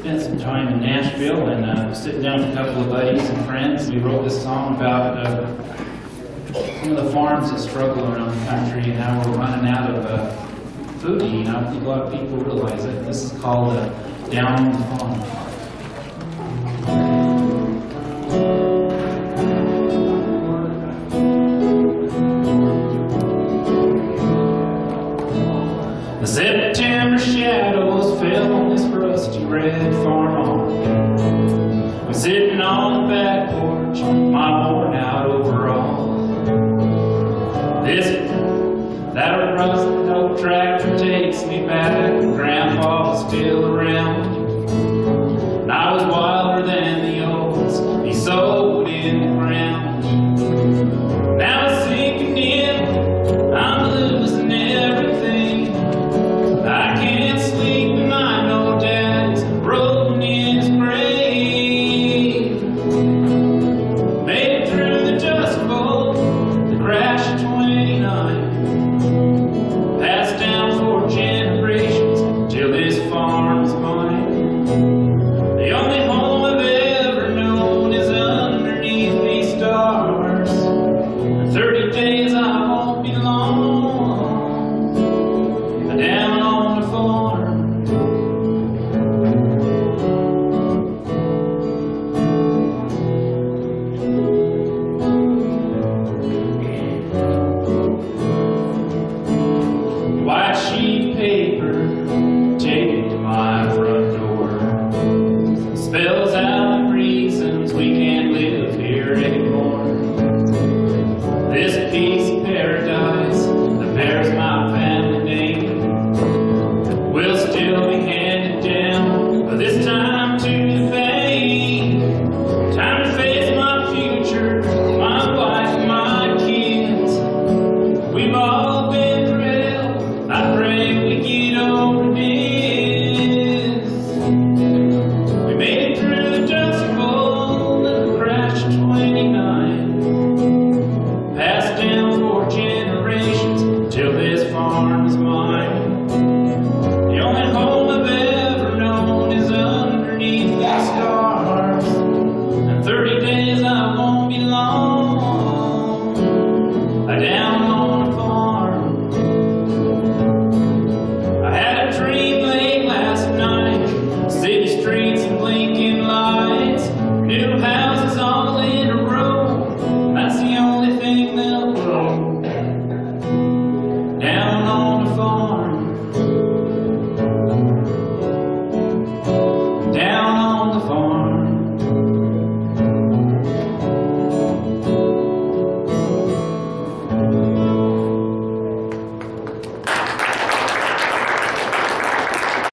spent some time in Nashville and sitting down with a couple of buddies and friends. We wrote this song about some of the farms that struggle around the country and how we're running out of food to eat. I don't think a lot of people realize it. This is called Down on the Farm. The September shadows fell on this rusty red farm lawn. We're sitting on the back porch, my worn out overall. That rusted old tractor takes me back when Grandpa was still around. And I was wilder than the oats he sowed in the ground. Now it's sinking in, I'm losing everything. I can't sleep and I know Dad's rolling in his grave. Made it through the Dust Bowl, the crash of '29. Passed down 4 generations till this farm's mine. The only home I've ever known is underneath these stars. For 30 days I won't be long down on the farm. White sheet paper taped to my front door spells out the reasons we can't live here anymore. This piece of paradise that bears my family name will still be handed down, but this time